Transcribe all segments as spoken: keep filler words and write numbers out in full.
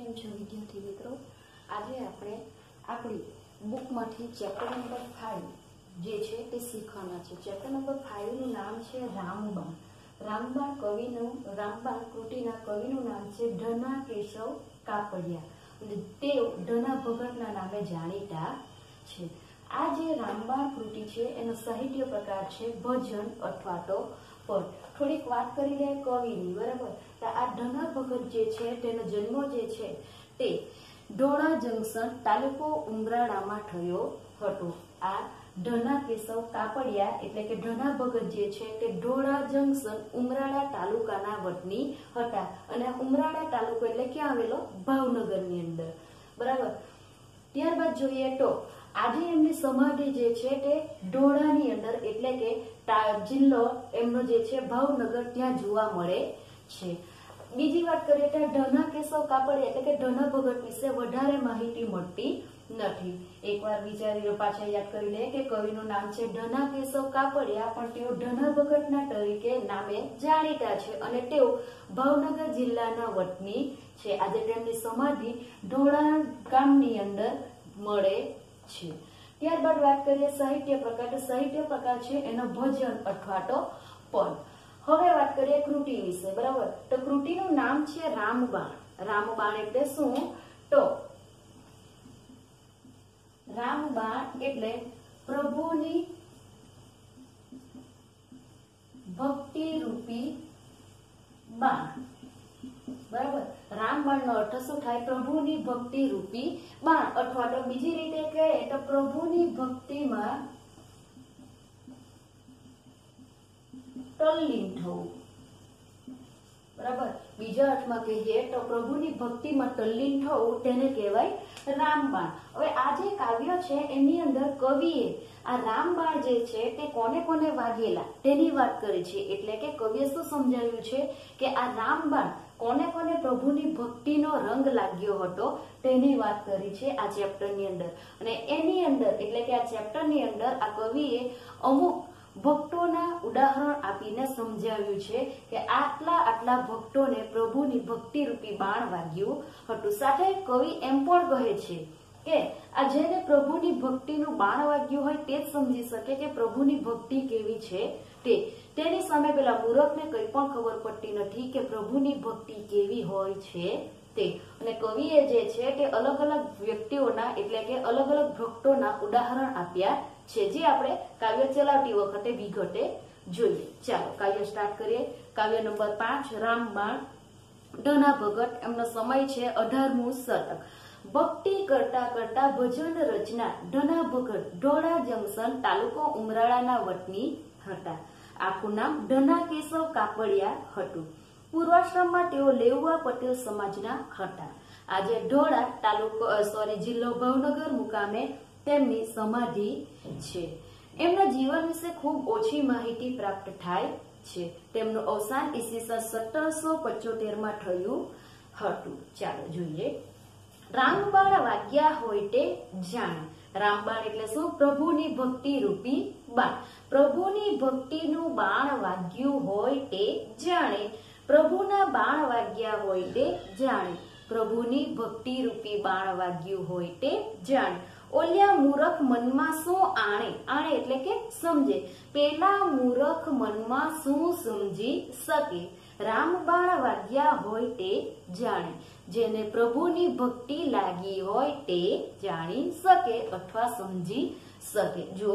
કેમ છો વિદ્યાર્થી મિત્રો? આજે આપણે આપણી બુકમાંથી ચેપ્ટર નંબર ફાઇવ જે છે તે શીખવાના છે. ચેપ્ટર નંબર ફાઇવ નું નામ છે રામબાણ. રામબાણ કવિનું રામબાણ કૃતિના કવિનું નામ છે ધના કેશવ કાપડિયા અને તેઓ ધના ભગતના નામે જાણીતા છે. આ જે રામબાણ કૃતિ છે એનો સાહિત્ય પ્રકાર છે ભજન અથવા તો પદ. થોડીક વાત કરી લે કવિની, બરાબર? તો આ ધના ભગત જે છે તેનો જન્મ જે છે તે ઢોળા જંકશન તાલુકો ઉમરાળામાં થયો હતો. આ ધના કેશવ કાપડિયા એટલે કે ધના ભગત જે છે તે ઢોળા જંકશન ઉમરાળા તાલુકાના વતની હતા અને ઉમરાળા તાલુકો એટલે ક્યાં આવેલો? ભાવનગરની અંદર, બરાબર? ત્યારબાદ જોઈએ તો આજે એમની સમાધિ જે છે તે ઢોળાની અંદર એટલે કે જિલ્લો એમનો જે છે ભાવનગર ત્યાં જોવા મળે છે. બીજી વાત કરીએ તો ધના કેશવ કાપડિયા એટલે કે ધના ભગત વિશે વધારે માહિતી મળતી નથી. એકવાર વિચારી પાછા યાદ કરી લે કે કવિનું નામ છે ધના કેશવ કાપડિયા, પણ તેઓ ધના ભગતના તરીકે નામે જાણીતા છે અને તેઓ ભાવનગર જિલ્લાના વતની છે. આજે તેમની સમાધિ ઢોળા ગામની અંદર મળે છે. ત્યારબાદ વાત કરીએ સાહિત્ય પ્રકાર. તો સાહિત્ય પ્રકાર છે એનો ભજન અથવા તો પદ. હવે વાત કરીએ કૃતિ વિશે, બરાબર? તો કૃતિનું નામ છે રામબાણ. રામબાણ એટલે શું? તો રામબાણ એટલે પ્રભુની ભક્તિ રૂપી બાણ, બરાબર? રામબાણ નો અર્થ શું થાય? પ્રભુની ભક્તિ રૂપી બાણ, અથવા તો બીજી રીતે કહે તો પ્રભુની ભક્તિમાં તલ્લીન થવું, બરાબર? બીજા અર્થમાં કહીએ તો પ્રભુની ભક્તિમાં તલ્લીન થવું તેને કહેવાય રામબાણ. હવે આ જે કાવ્ય છે એની અંદર કવિએ આ રામબાણ જે છે તે કોને કોને વાગેલા તેની વાત કરી છે. એટલે કે કવિએ શું સમજાવ્યું છે કે આ રામબાણ કોને કોને પ્રભુની ભક્તિનો રંગ લાગ્યો હતો તેની વાત કરી છે આ ચેપ્ટરની અંદર. અને એની અંદર એટલે કે આ ચેપ્ટરની અંદર આ કવિએ અમુક ભક્તોના ઉદાહરણ આપીને સમજાવ્યું છે કે આટલા આટલા ભક્તોને પ્રભુની ભક્તિ રૂપી બાણ વાગ્યું હતું. સાથે કવિ એમ પણ કહે છે કે આ જેને પ્રભુની ભક્તિનું બાણ વાગ્યું હોય તે જ સમજી શકે કે પ્રભુની ભક્તિ કેવી છે તે. તેની સામે પેલા મૂરખને કંઈ પણ ખબર પડતી નથી કે પ્રભુની ભક્તિ કેવી હોય છે તે. અને કવિએ જે છે તે અલગ અલગ વ્યક્તિઓના એટલે કે અલગ અલગ ભક્તોના ઉદાહરણ આપ્યા છે, જે આપણે કાવ્ય ચલાવતી વખતે વિગતે જોઈએ. ચાલો કાવ્ય સ્ટાર્ટ કરીએ. કાવ્ય નંબર પાંચ રામબાણ ધના ભગત. એમનો સમય છે અઢારમું શતક. ભક્તિ કરતા કરતા ભજન રચના ધના ભગત ઢોળા જંકશન તાલુકો ઉમરાળાના વતની હતા. આખું નામ ધના કેશવ કાપડિયા હતું. પૂર્વાશ્રમમાં તેઓ લેઉવા પટેલ સમાજના હતા. આજે ઢોળા તાલુકો સોરી જિલ્લો ભાવનગર મુકામે તેમની સમાધિ છે. એમના જીવન વિશે ખૂબ ઓછી માહિતી પ્રાપ્ત થાય છે. તેમનું અવસાન ઈસવીસન સત્તરસો પંચોતેર માં થયું હતું. ચાલો જોઈએ. રામબાણ વાગ્યા હોય તે જાણે. રામબાણ એટલે શું? પ્રભુની ભક્તિ રૂપી બાણ. પ્રભુની ભક્તિનું બાણ વાગ્યું હોય તે જાણે. પ્રભુના બાણ વાગ્યા હોય તે જાણે. પ્રભુની ભક્તિ રૂપી બાણ વાગ્યું હોય તે જાણે. ઓલ્યા મૂરખ મનમાં શું આણે. આણે એટલે કે સમજે. પેલા મૂરખ મનમાં શું સમજી શકે. રામબાણ વાગ્યા હોય તે જાણે. જેને પ્રભુની ભક્તિ લાગી હોય તે જાણી શકે અથવા સમજી શકે. જો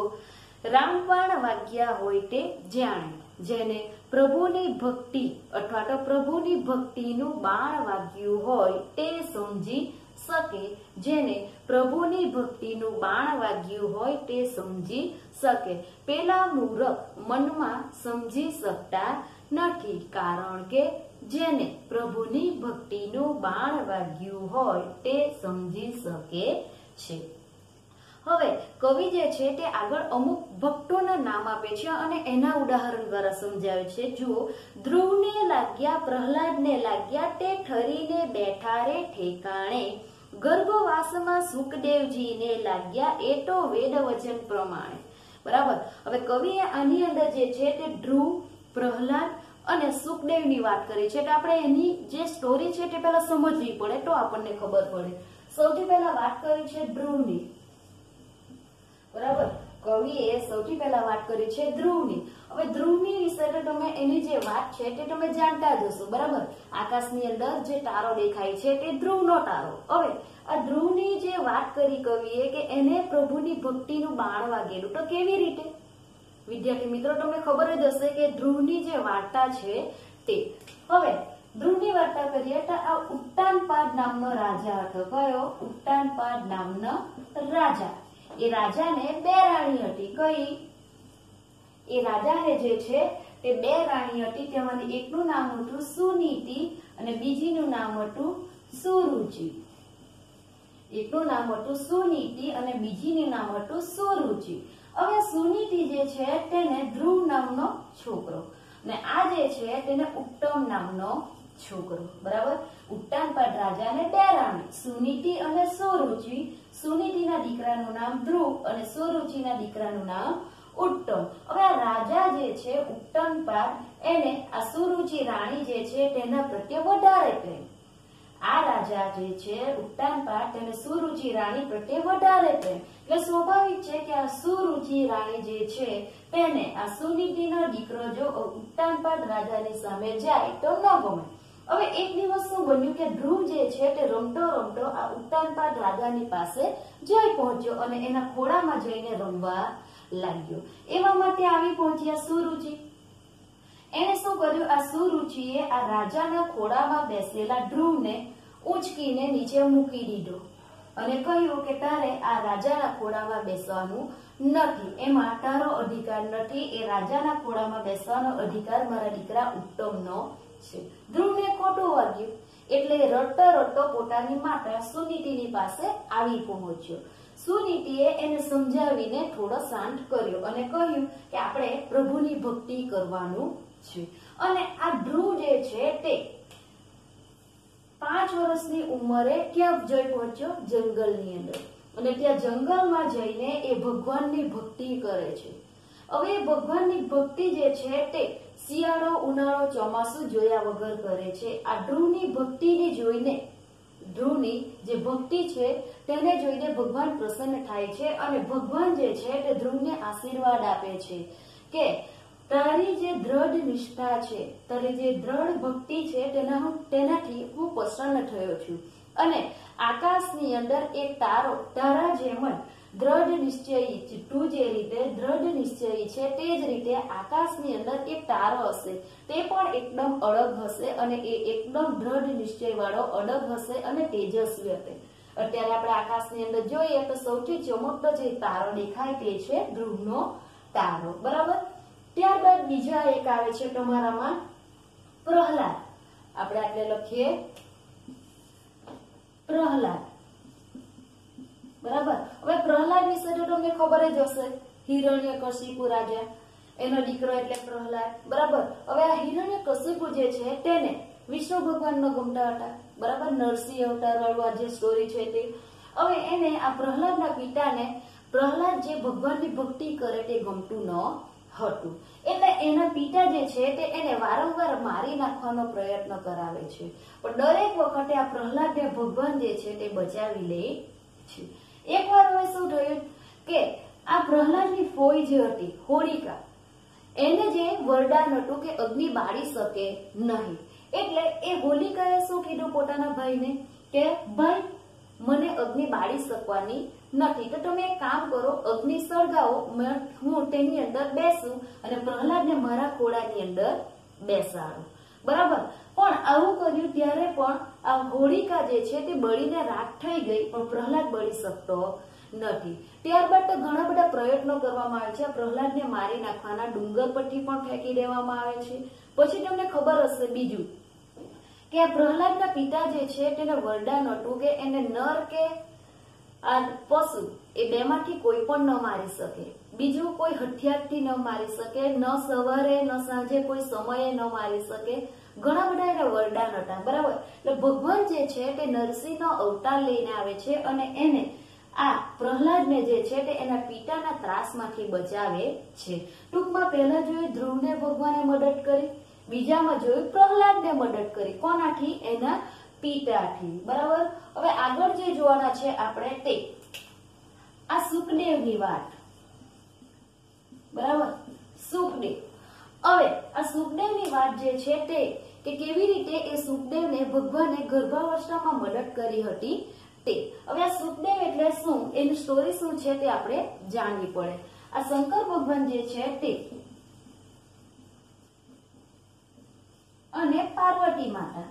રામબાણ વાગ્યા હોય તે જાણે. જેને પ્રભુની ભક્તિ અથવા તો પ્રભુની ભક્તિનું બાણ વાગ્યું હોય તે સમજી શકે. જેને પ્રભુની ભક્તિનું બાણ વાગ્યું હોય તે સમજી શકે. પેલા મૂરખ મનમાં સમજી શકતા નથી, કારણ કે જેને પ્રભુની ભક્તિનું બાણ વાગ્યું હોય તે સમજી શકે છે. હવે કવિ જે છે તે આગળ અમુક ભક્તોના નામ આપે છે અને એના ઉદાહરણ દ્વારા સમજાવે છે. જુઓ. ધ્રુવને લાગ્યા પ્રહલાદને લાગ્યા તે ઠરીને બેઠા રે ઠેકાણે. ગર્ભવાસમાં સુખદેવજીને લાગ્યા એ તો વેદ વચન પ્રમાણે. બરાબર. હવે કવિએ આની અંદર જે છે તે ધ્રુવ, પ્રહલાદ અને સુખદેવની વાત કરી છે એટલે આપણે એની જે સ્ટોરી છે તે પહેલા સમજવી પડે તો આપણને ખબર પડે. સૌથી પહેલા વાત કરી છે ધ્રુવની, બરાબર. કવિએ સૌથી પહેલા વાત કરી છે ધ્રુવની. હવે ધ્રુવની વિશે તો તમે એની જે વાત છે તે તમે જાણતા જ હશો, બરાબર. આકાશની અંદર જે તારો દેખાય છે તે ધ્રુવનો તારો. હવે આ ધ્રુવની જે વાત કરી કવિએ કે એને પ્રભુની ભક્તિનું બાણ વાગેલું, તો કેવી રીતે? વિદ્યાર્થી મિત્રો, તમને ખબર જ હશે કે ધ્રુવની જે વાર્તા છે તે. હવે ધ્રુવની વાર્તા કરીએ તો આ ઉત્તાનપાદ નામનો રાજા હતો. કયો? ઉત્તાનપાદ નામનો રાજા. એ રાજાને બે રાણી હતી. કઈ? એ રાજાને જે છે તે બે રાણી હતી. તેમાંથી એકનું નામ હતું સુનીતિ અને બીજીનું નામ હતું સુરુચિ. એકનું નામ હતું સુનીતિ અને બીજીનું નામ હતું સુરુચિ. હવે સુનીતિ જે છે તેને ધ્રુવ નામનો છોકરો અને આ જે છે તેને ઉત્તમ નામનો છોકરો, બરાબર. ઉત્તાનપાદ રાજાને બે રાણી, સુનીતિ અને સુરુચિ. સુનીતિના દીકરાનું નામ ધ્રુવ અને સુરુચિના દીકરાનું નામ ઉત્તમ. હવે આ રાજા જે છે ઉત્તાનપાદ, એને આ સુરુચિ રાણી જે છે તેના પ્રત્યે વધારે પ્રેમ. આ રાજા જે છે ઉત્તાનપાદ તેને સુરુચિ રાણી પ્રત્યે વધારે પ્રેમ. એટલે સ્વાભાવિક છે કે આ સુરુચિ રાણી જે છે તેને આ સુનીતિનો દીકરો જો ઉત્તાનપાદ રાજાની સામે જાય તો ન ગમે. હવે એક દિવસ શું બન્યું કે ધ્રુવ જે છે તે રમતો રમતો આ ઉત્તાનપાદ રાજાની પાસે જઈ પહોંચ્યો અને એના ખોળામાં જઈને રમવા લાગ્યો. એવામાં ત્યાં આવી પહોંચ્યા સુરુચિ. એને શું કર્યું? આ સુરુચિએ આ રાજાના ખોળામાં બેસેલા ધ્રુવને ઉંચકીને નીચે મૂકી દીધો અને કહ્યું કે તારે આ રાજાના ખોળામાં બેસવાનું નથી, એમાં તારો અધિકાર નથી. એ રાજાના ખોળામાં બેસવાનો અધિકાર મારા દીકરા ઉત્તમનો છે. ધ્રુવને ખોટું વાગ્યું એટલે રડતો રડતો પોતાની માતા સુનીતિની પાસે આવી પહોંચ્યો. સુનીતિએ એને સમજાવીને થોડો શાંત કર્યો અને કહ્યું કે આપણે પ્રભુની ભક્તિ કરવાનું છે. અને આ ધ્રુવ જે છે તે પાંચ વર્ષની ઉંમરે ક્યાં જઈ પહોંચ્યો? જંગલની અંદર. અને ત્યાં જંગલમાં જઈને એ ભગવાનની ભક્તિ કરે છે. હવે ભગવાનની ભક્તિ જે છે તે શિયાળો, ઉનાળો, ચોમાસું જોયા વગર કરે છે. આ ધ્રુવની ભક્તિને જોઈને, ધ્રુવની જે ભક્તિ છે તેને જોઈને ભગવાન પ્રસન્ન થાય છે અને ભગવાન જે છે તે ધ્રુવને આશીર્વાદ આપે છે કે તારી જે દ્રઢ નિષ્ઠા છે, તારી જે દ્રઢ ભક્તિ છે તેના હું તેનાથી હું પ્રસન્ન થયો છું અને આકાશની અંદર એક તારો તારા જેમ જ દ્રઢ નિશ્ચયી, તું જે રીતે દ્રઢ નિશ્ચયી છે તે જ રીતે આકાશની અંદર એક તારો હશે, તે પણ એકદમ અડગ હશે અને એ એકદમ દ્રઢ નિશ્ચય વાળો અડગ હશે અને તેજસ્વી હશે. અત્યારે આપણે આકાશની અંદર જોઈએ તો સૌથી ચમકતો જે તારો દેખાય તે છે ધ્રુવનો તારો, બરાબર. ત્યારબાદ બીજા એક આવે છે તમારામાં પ્રહલાદ. આપણે આટલે લખીએ પ્રહલાદ, બરાબર. હવે પ્રહલાદ વિશે તો તમને ખબર જ હશે, હિરણ્યકશિપુ રાજા, એનો દીકરો એટલે પ્રહલાદ, બરાબર. હવે આ હિરણ્યકશિપુ જે છે તેને વિષ્ણુ ભગવાન ન ગમતા હતા, બરાબર. નરસિંહ અવતાર વાળું જે સ્ટોરી છે તે. હવે એને આ પ્રહલાદના પિતાને પ્રહલાદ જે ભગવાનની ભક્તિ કરે તે ગમતું ન હતું એટલે એના પિતા જે છે તે એને વારંવાર મારી નાખવાનો પ્રયત્ન કરાવે છે. પણ દરેક વખતે આ પ્રહલાદને ભગવાન જે છે તે બચાવી લે છે. એકવાર હવે શું થયું કે આ પ્રહલાદની ફોઈ જે હતી હોળિકા, એને જે વરદાન હતું કે અગ્નિ બાળી શકે નહીં, એટલે એ હોલિકાએ શું કીધું પોતાના ભાઈને કે ભાઈ મને અગ્નિ બાળી શકવાની નથી, તો તમે એક કામ કરો, અગ્નિ સળગાવો, હું તેની અંદર બેસું અને પ્રહલાદને મારા ખોળાની અંદર બેસાડું, બરાબર. પણ આવું કર્યું ત્યારે પણ આ હોળિકા જે છે તે બળીને રાખ થઈ ગઈ, પણ પ્રહલાદ બળી શકતો નથી. ત્યારબાદ તો ઘણા બધા પ્રયત્નો કરવામાં આવે છે પ્રહલાદને મારી નાખવાના, ડુંગર પરથી પણ ફેંકી દેવામાં આવે છે. પછી તમને ખબર હશે બીજું કે આ પ્રહલાદના પિતા જે છે તેને વરદાન હતું કે એને નર કે આ પશુ એ બેમાંથી કોઈ પણ ન મારી શકે, બીજું કોઈ હથિયારથી ન મારી શકે, ન સવારે ન સાંજે કોઈ સમયે ન મારી શકે. ઘણા બધા એના વરદાન હતા, બરાબર. એટલે ભગવાન જે છે તે નરસિંહનો અવતાર લઈને આવે છે અને એને આ પ્રહલાદને જે છે તે એના પિતાના ત્રાસમાંથી બચાવે છે. ટૂંકમાં પહેલા જોઈએ ધ્રુવને ભગવાને મદદ કરી, બીજામાં જોયું પ્રહલાદને મદદ કરી. કોનાથી? એના પિતાથી. બરાબર. હવે આગળ જે જોવાના છે આપણે તે આ સુખદેવની વાત. બરાબર. સુખદેવ. હવે આ સુખદેવની વાત જે છે તે કે કેવી રીતે એ સુખદેવને ભગવાને ગર્ભાવસ્થામાં મદદ કરી હતી તે. હવે આ સુખદેવ એટલે શું, એની સ્ટોરી શું છે તે આપણે જાણવી પડે. આ શંકર ભગવાન જે છે તે અને પાર્વતી માતા.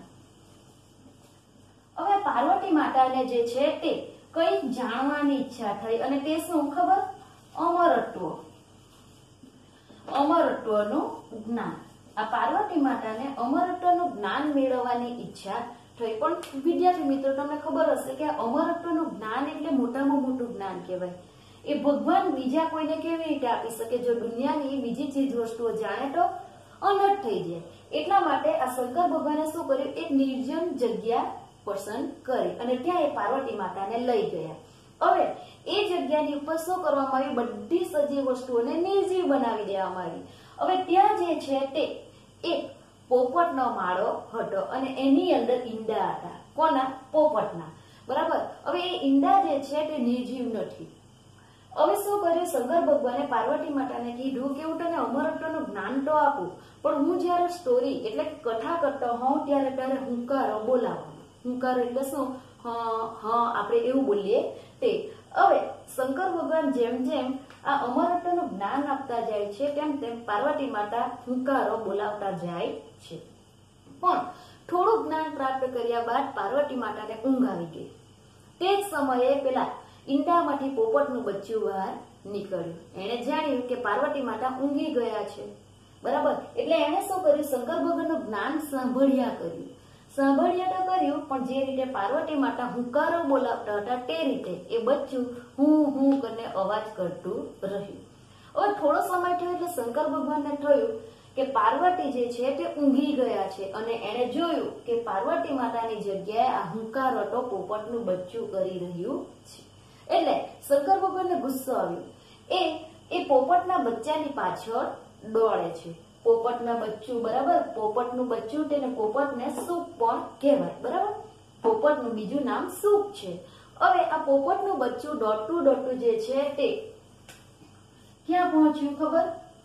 હવે પાર્વતી માતાને જે છે તે કઈ જાણવાની ઈચ્છા થઈ અને તે શું ખબર? અમરત્વ. અમરત્વનું જ્ઞાન. આ પાર્વતી માતાને અમરત્વનું જ્ઞાન મેળવવાની ઈચ્છા થઈ. પણ વિદ્યાર્થી મિત્રો તમને ખબર હશે કે અમરત્વનું જ્ઞાન એટલે મોટામાં મોટું જ્ઞાન કહેવાય. એ ભગવાન બીજા કોઈને કેવી રીતે આપી શકે? જો દુનિયાની બીજી ચીજ વસ્તુઓ જાણે તો અનર્થ થઈ જાય. એટલા માટે આ શંકર ભગવાને શું કર્યું? એક નિર્જન જગ્યા પસંદ કરી અને ત્યાં એ પાર્વતી માતાને લઈ ગયા. હવે એ જગ્યાની ઉપર શું કરવામાં આવ્યું? બધી સજીવ વસ્તુઓને નિર્જીવ બનાવી દેવામાં આવી. હવે ત્યાં જે છે તે એક પોપટનો માળો હતો અને એની અંદર ઈંડા હતા. કોના? પોપટના. બરાબર. હવે એ ઈંડા જે છે તે નિર્જીવ નથી. હવે શું કર્યું? શંકર ભગવાને પાર્વતી માતાને કીધું કે હું તને અમરત્વનું જ્ઞાન તો આપું, પણ હું જયારે સ્ટોરી એટલે કથા કરતો હોઉં ત્યારે તારે હુંકારો બોલાવવાનો. હુંકારો એટલે શું? હા હા આપણે એવું બોલીએ તે. હવે શંકર ભગવાન જેમ જેમ આ અમરત્વનું જ્ઞાન આપતા જાય છે તેમ તેમ પાર્વતી માતા હુંકારો બોલાવતા જાય છે. પણ થોડું જ્ઞાન પ્રાપ્ત કર્યા બાદ પાર્વતી માતાને ઊંઘ આવી ગઈ. તે જ સમયે પેલા ઈંડામાંથી પોપટનું બચ્ચું બહાર નીકળ્યું. એને જાણ્યું કે પાર્વતી માતા ઊંઘી ગયા છે. બરાબર. એટલે એને શું કર્યું? શંકર ભગવાનનું જ્ઞાન સાંભળ્યા કર્યું. સાંભળ્યા તો કર્યું, પણ જે રીતે પાર્વતી માતા હુંકારો બોલાવતા હતા તે રીતે એ બચ્ચું હું હું કરીને અવાજ કરતું રહ્યું. હવે થોડો સમય થયો એટલે શંકર ભગવાનને થયું કે પાર્વતી જે છે તે ઊંઘી ગયા છે અને એને જોયું કે પાર્વતી માતાની જગ્યાએ આ હુંકારો તો પોપટનું બચ્ચું કરી રહ્યું છે. એટલે શંકર ભગવાનને ગુસ્સો આવ્યો. એ એ પોપટના બચ્ચાની પાછળ દોડે છે. પોપટના બચ્ચું. બરાબર. પોપટનું બચ્ચું તેને પોપટને સૂપ પણ કહેવાય. બરાબર. પોપટનું બીજું નામ સૂપ છે. હવે આ પોપટનું બચ્ચું દોડતું દોડતું જે છે તે ક્યાં પહોંચ્યું ખબર?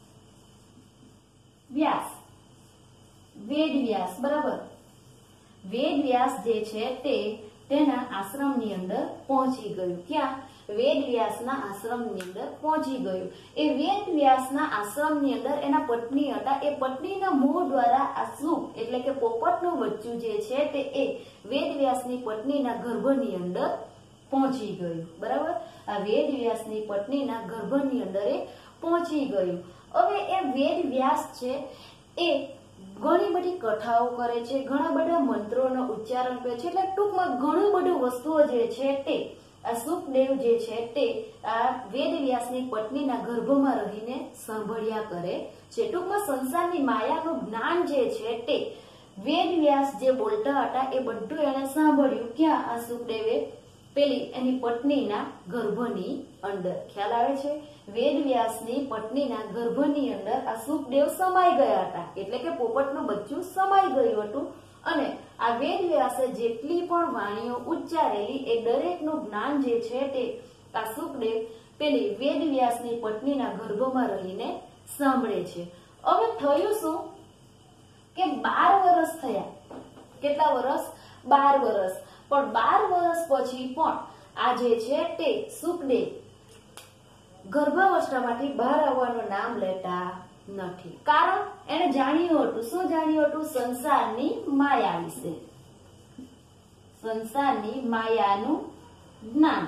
વ્યાસ. વેદ વ્યાસ. બરાબર. વેદ વ્યાસ જે છે તે તેના આશ્રમની અંદર પહોંચી ગયું. ક્યાં? વેદ વ્યાસના આશ્રમની અંદર પહોંચી ગયું. એ વેદ વ્યાસના આશ્રમની અંદર એના પત્ની હતા. એ પત્નીના મોહ દ્વારા આ સૂપ એટલે કે પોપટનું બચ્ચું જે છે તે એ વેદ વ્યાસની પત્નીના ગર્ભની અંદર પહોંચી ગયું. બરાબર. આ વેદ વ્યાસની પત્નીના ગર્ભની અંદર એ પહોંચી ગયું. હવે એ વેદ વ્યાસ છે એ ઘણી બધી કથાઓ કરે છે, ઘણા બધા મંત્રોનો ઉચ્ચારણ કરે છે. એટલે ટૂંકમાં ઘણું બધું વસ્તુઓ જે છે તે આ સુખદેવ જે છે તે આ વેદ વ્યાસની પત્નીના ગર્ભમાં રહીને સાંભળ્યા કરે છે. ટૂંકમાં સંસારની માયાનું જ્ઞાન જે છે તે વેદ વ્યાસ જે બોલતા હતા એ બધું એને સાંભળ્યું. ક્યાં? આ સુખદેવે પેલી એની પત્નીના ગર્ભની અંદર. ખ્યાલ આવે છે? વેદ વ્યાસની પત્નીના ગર્ભની અંદર આ સુખદેવ સમાઈ ગયા હતા. એટલે કે પોપટનું બચ્ચું સમાઈ ગયું હતું અને આ વેદ વ્યાસે જેટલી પણ વાણીઓ ઉચ્ચારેલી એ દરેકનું જ્ઞાન જે છે તે આ સુખદેવ પેલી વેદ વ્યાસની પત્નીના ગર્ભમાં રહીને સાંભળે છે. હવે થયું શું કે બાર વર્ષ થયા. કેટલા વર્ષ? બાર વર્ષ. પણ બાર વર્ષ પછી પણ આ જે છે તે સુખદેવ ગર્ભાવસ્થામાંથી બહાર આવવાનું નામ લેતા નથી. કારણ એને જાણ્યું હતું. શું જાણ્યું હતું? સંસારની માયા વિશે. સંસારની માયાનું જ્ઞાન.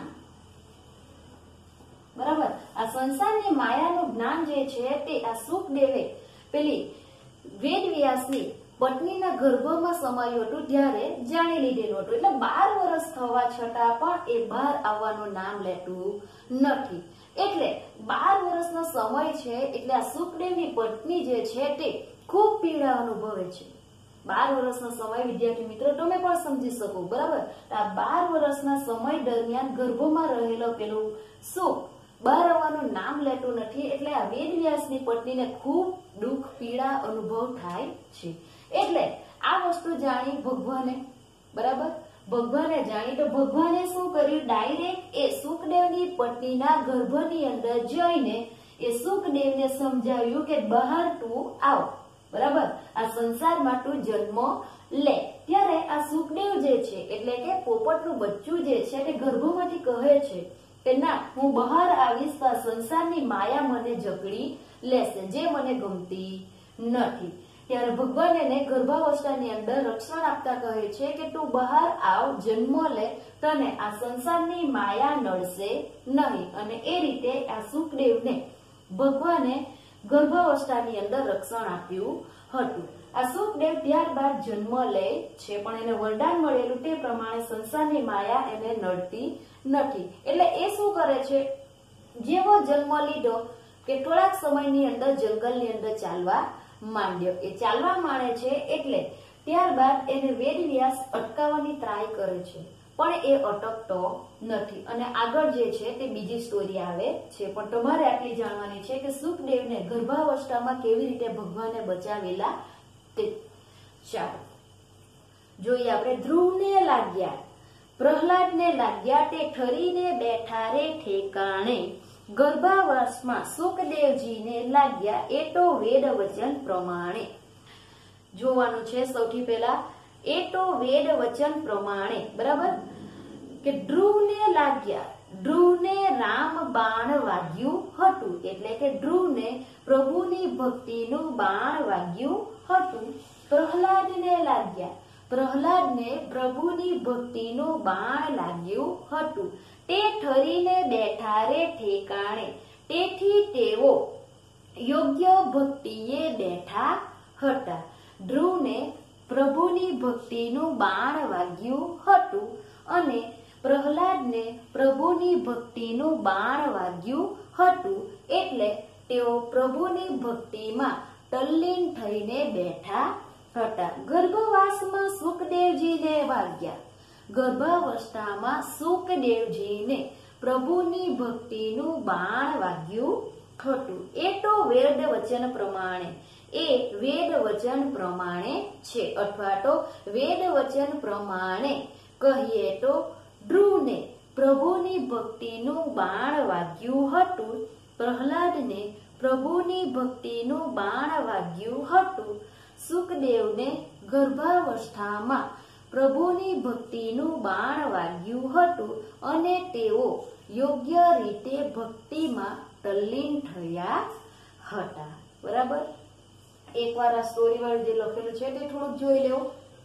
બરાબર. આ સંસારની માયાનું જ્ઞાન જે છે તે આ સુખદેવે પેલી વેદ વ્યાસની પત્નીના ગર્ભમાં સમાયું હતું ત્યારે જાણી લીધેલું હતું. એટલે બાર વર્ષ થવા છતાં પણ એ બહાર આવવાનું નામ લેતું નથી. એટલે બાર વર્ષનો સમય છે એટલે આ સુખદેવની પત્ની જે છે તે ખૂબ પીડા અનુભવે છે. બાર વર્ષનો સમય વિદ્યાર્થી મિત્રો તમે પણ સમજી શકો. બરાબર. આ બાર વર્ષના સમય દરમિયાન ગર્ભમાં રહેલો પેલું સુખ બહાર આવવાનું નામ લેતું નથી, એટલે આ વેદવ્યાસની પત્નીને ખૂબ દુઃખ પીડા અનુભવ થાય છે. એટલે આ વસ્તુ જાણી ભગવાને, બરાબર, ભગવાને જાણી તો ભગવાને શું કર્યું, ડાયરેક્ટ એ સુખદેવની પત્નીના ગર્ભની અંદર જઈને એ સુખદેવને સમજાવ્યું કે બહાર તું આવ, બરાબર, આ સંસારમાં તું જન્મ લે. ત્યારે આ સુખદેવ જે છે એટલે કે પોપટનું બચ્ચું જે છે તે ગર્ભમાંથી કહે છે કે ના, હું બહાર આવીશ તો આ સંસારની માયા મને જકડી લેશે, જે મને ગમતી નથી. ત્યારે ભગવાન એને ગર્ભાવસ્થાની અંદર રક્ષણ આપતા કહે છે કે તું બહાર આવ, જન્મ લે, તને આ સંસારની માયા નડશે નહીં. અને એ રીતે આ સુખદેવને ભગવાને ગર્ભાવસ્થાની અંદર રક્ષણ આપ્યું હતું. આ સુખદેવ ત્યારબાદ જન્મ લે છે, પણ એને વરદાન મળેલું તે પ્રમાણે સંસારની માયા એને નડતી નથી. એટલે એ શું કરે છે, જેવો જન્મ લીધો કે થોડાક સમયની અંદર જંગલની અંદર ચાલવા માંડ્યો. એ ચાલવા માંડે છે એટલે ત્યારબાદ એને વેદવ્યાસ અટકાવવાની ટ્રાય કરે છે, પણ એ અટકતો નથી. અને આગળ જે છે તે બીજી સ્ટોરી આવે છે, પણ તમારે આટલી જાણવાની છે કે સુખદેવને ગર્ભાવસ્થામાં કેવી રીતે ભગવાને બચાવેલા તે. ચાલો જોઈએ આપણે. ધ્રુવને લાગ્યા, પ્રહલાદને લાગ્યા તે ઠરીને બેઠા રે ઠેકાણે, ગર્ભાવાસમાં સુખદેવજીને લાગ્યા એ તો વેદ વચન પ્રમાણે. જોવાનું છે સૌથી પહેલા એ તો વેદ વચન પ્રમાણે, બરાબર, કે ધ્રુવને લાગ્યા, ધ્રુવને રામ બાણ વાગ્યું હતું, એટલે કે ધ્રુવને પ્રભુની ભક્તિનું બાણ વાગ્યું હતું. પ્રહલાદને લાગ્યા, પ્રહલાદને પ્રભુની ભક્તિનું બાણ લાગ્યું હતું. તે ઠરીને બેઠા રે ઠેકાણે, તેથી તેઓ યોગ્ય ભક્તિએ બેઠા હતા. ધ્રુવને પ્રભુની ભક્તિનું બાણ વાગ્યું હતું અને પ્રહલાદને પ્રભુની ભક્તિનું બાણ વાગ્યું હતું, એટલે તેઓ પ્રભુની ભક્તિમાં તલ્લીન થઈને બેઠા હતા. ગર્ભવાસમાં સુખદેવજીને વાગ્યા, ગર્ભાવસ્થામાં સુખદેવજીને પ્રભુની ભક્તિનું બાણ વાગ્યું હતું. એ તો વેદ વચન પ્રમાણે, એ વેદ વચન પ્રમાણે છે, અથવા તો વેદ વચન પ્રમાણે કહીએ તો ધ્રુવને પ્રભુની ભક્તિનું બાણ વાગ્યું હતું, પ્રહલાદને પ્રભુની ભક્તિનું બાણ વાગ્યું હતું. સુખદેવને ગર્ભાવસ્થામાં પ્રભુની ભક્તિનું બાણ વાગ્યું હતું અને તેઓ યોગ્ય રીતે ભક્તિમાં તલ્લીન થયા હતા. બરાબર, એકવાર આ સ્ટોરી વાળું જે લખેલું છે તે થોડુંક જોઈ લેવો.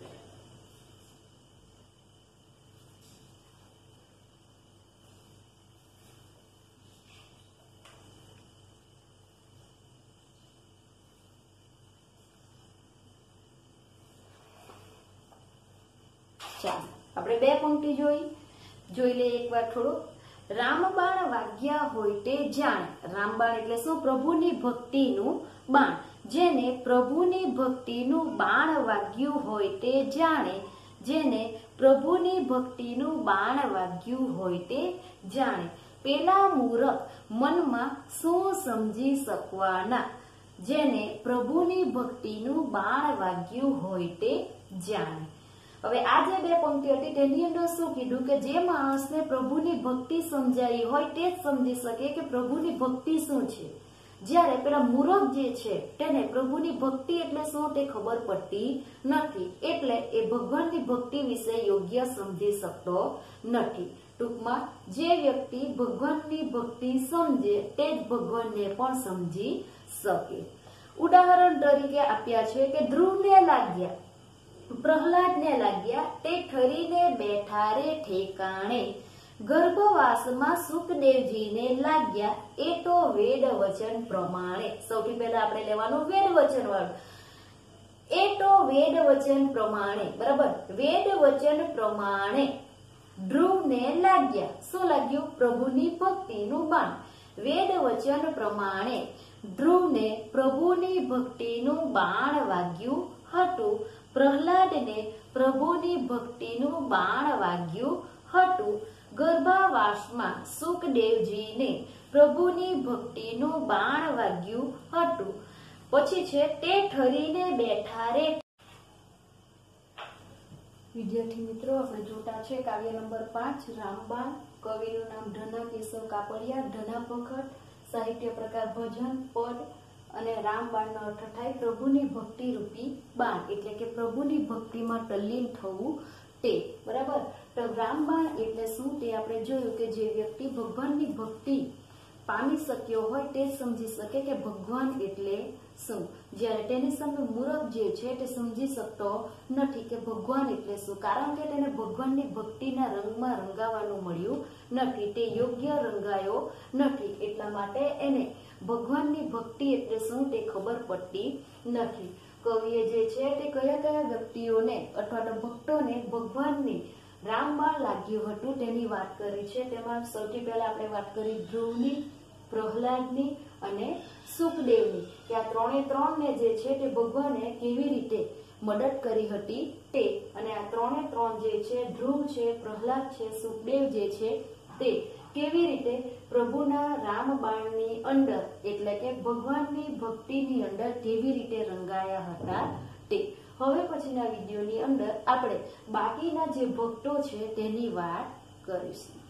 ચાલો આપણે બે પંક્તિ જોઈ જોઈ લઈએ એકવાર થોડું. રામબાણ વાગ્યા હોય તે જાણે, રામબાણ એટલે શું, પ્રભુની ભક્તિનું બાણ. જેને પ્રભુની ભક્તિનું બાણ વાગ્યું હોય તે જાણે, જેને પ્રભુની ભક્તિનું બાણ વાગ્યું હોય તે જાણે. પેલા મૂરખ મનમાં શું સમજી શકવાના, જેને પ્રભુની ભક્તિનું બાણ વાગ્યું હોય તે જાણે. હવે આ જે બે પંક્તિ હતી તેની અંદર શું કીધું કે જે માણસને પ્રભુની ભક્તિ સમજાઈ હોય તે જ સમજી શકે કે પ્રભુની ભક્તિ શું છે. જ્યારે પેલા મૂરખ જે છે તેને પ્રભુની ભક્તિ એટલે શું તે ખબર પડતી નથી, એટલે એ ભગવાનની ભક્તિ વિશે યોગ્ય સમજી શકતો નથી. ટૂંકમાં જે વ્યક્તિ ભગવાનની ભક્તિ સમજે તે જ ભગવાનને પણ સમજી શકે. ઉદાહરણ તરીકે આપ્યા છે કે ધ્રુવને લાગ્યા, પ્રહલાદને લાગ્યા તે ઠરીને બેઠા રે ઠેકાણે, ગર્ભવાસમાં સુખદેવજીને લાગ્યા એ તો વેદ વચન પ્રમાણે. સૌથી પહેલા આપણે લેવાનું વેદ વચન વાળું. એ તો વેદ વચન પ્રમાણે, બરાબર, વેદ વચન પ્રમાણે ધ્રુવને લાગ્યા. શું લાગ્યું? પ્રભુની ભક્તિનું બાણ. વેદ વચન પ્રમાણે ધ્રુવને પ્રભુની ભક્તિનું બાણ વાગ્યું હતું, પ્રહલાદને પ્રભુની ભક્તિનું બાણ વાગ્યું હતું ગર્ભાવાસમાં સુખદેવજીને પ્રભુની ભક્તિનું બાણ વાગ્યું હતું. પછી છે તે ઠરીને બેઠા રે. વિદ્યાર્થી મિત્રો, આપણે જોતા છે કાવ્ય નંબર પાંચ રામબાણ. કવિનું નામ ધના કેશવ કાપડિયા. ધના પખટ. સાહિત્ય પ્રકાર ભજન પદ. અને રામબાણનો અર્થ થાય પ્રભુની ભક્તિ રૂપી બાણ, એટલે કે પ્રભુની ભક્તિમાં તલ્લીન થવું તે. બરાબર. તો રામબાણ એટલે શું તે આપણે જોયું કે જે વ્યક્તિ ભગવાનની ભક્તિ પામી શક્યો હોય તે સમજી શકે કે ભગવાન એટલે શું. જ્યારે તેની સામે મૂરખ જે છે તે સમજી શકતો નથી કે ભગવાન એટલે શું, કારણ કે તેને ભગવાનની ભક્તિના રંગમાં રંગાવાનું મળ્યું નથી, તે યોગ્ય રંગાયો નથી, એટલા માટે એને ભગવાનની ભક્તિ એટલે શું તે ખબર પડતી નથી. કવિએ જે છે તે કયા કયા વ્યક્તિઓને અથવા તો ભક્તોને ભગવાનની રામબાણ લાગ્યું હતું તેની વાત કરી છે. તેમાં સૌથી પહેલા આપણે વાત કરી ધ્રુવની, પ્રહલાદની અને સુખદેવની, કે આ ત્રણે ત્રણ ને જે છે તે ભગવાને કેવી રીતે મદદ કરી હતી તે. અને આ ત્રણે ત્રણ જે છે ધ્રુવ છે, પ્રહલાદ છે, સુખદેવ જે છે તે કેવી રીતે પ્રભુના રામબાણની અંદર એટલે કે ભગવાનની ભક્તિની અંદર કેવી રીતે રંગાયા હતા તે. હવે પછીના વિડીયોની અંદર આપણે બાકીના જે ભક્તો છે તેની વાત કરીશું.